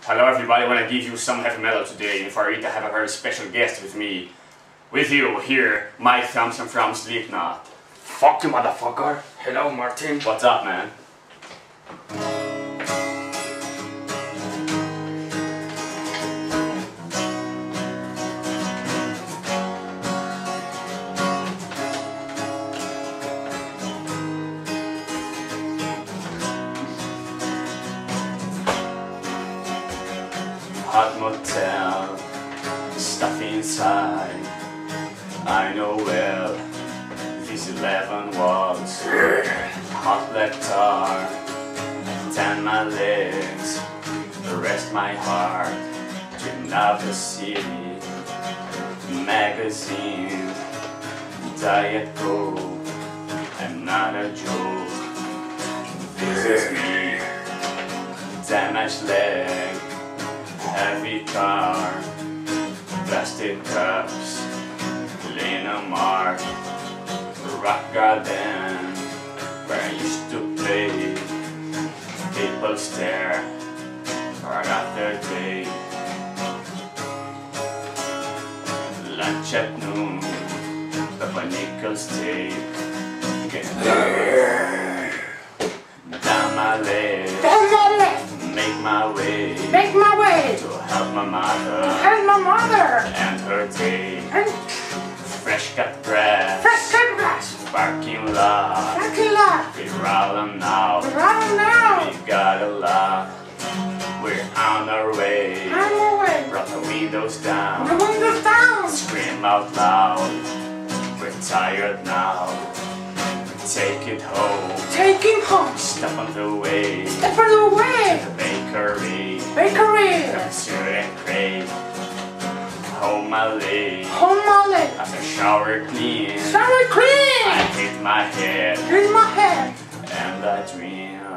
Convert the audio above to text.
Hello everybody, I want to give you some heavy metal today, and for it I have a very special guest with me. With you here, Mick Thomson from Slipknot. Fuck you, motherfucker. Hello, Martin. What's up, man? Hot motel, stuff inside. I know well, these 11 walls. Hot black tar, tan my legs, rest my heart. Dream of the city, magazine, Diet Coke. I'm not a joke. This is me, damaged leg. Heavy car, plastic cups, Lena Mark, rock garden, where I used to play. People stare, forgot their day. Lunch at noon, Papa steak, down my leg. Make my way to help my mother and her day. Fresh cut grass, parking lot. We're rolling now. We got a lot. We're on our way. Brought the windows down. Scream out loud. We're tired now. Take it home. Step on the way. To the bakery. Syrup and crepe. Home my leg. After shower clean. I hit my head. And I dream.